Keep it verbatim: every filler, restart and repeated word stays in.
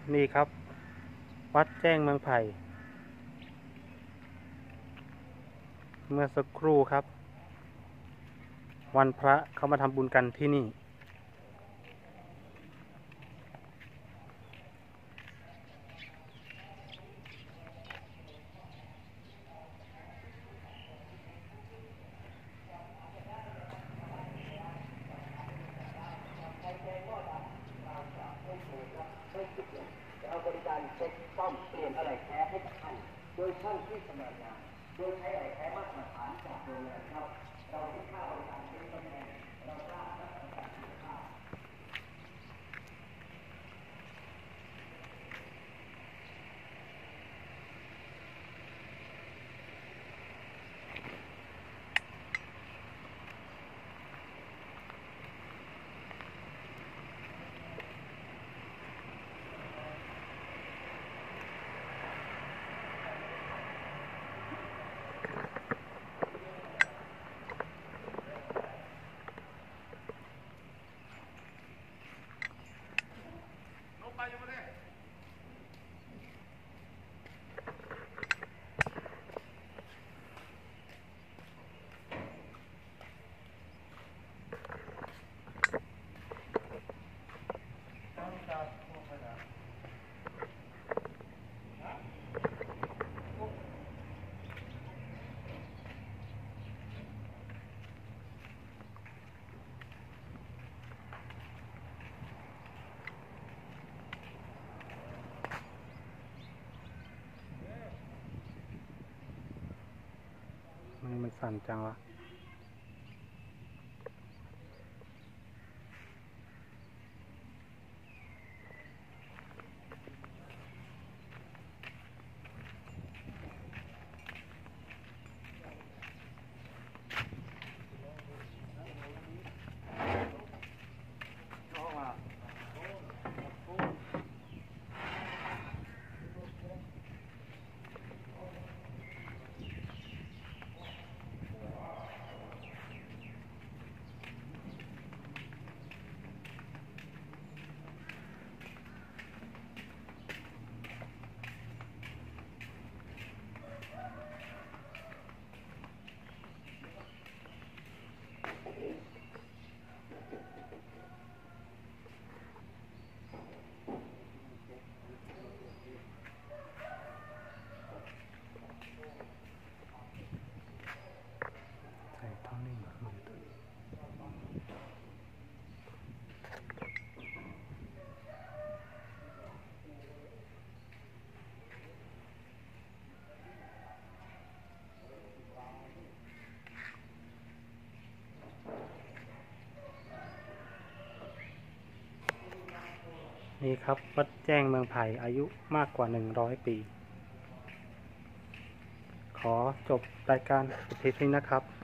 นี่ครับวัดแจ้งเมืองไผ่เมื่อสักครู่ครับวันพระเขามาทำบุญกันที่นี่จะเอาบริการเช็คซ่อมเปลี่ยนอะไรแท้ให้กับท่านโดยช่างที่ชำนาญงานโดยใช้อะไรแท้มาตรฐานจากโรงงานครับเราที่ค่าบริการเป็นตำแหน่งเราทราบและประกันคุณภาพมันมันสั่นจังวะใส่ท่อนิ่งมือนี่ครับวัดแจ้งเมืองไผ่อายุมากกว่าหนึ่งร้อยปีขอจบรายการเพียงเท่านี้นะครับ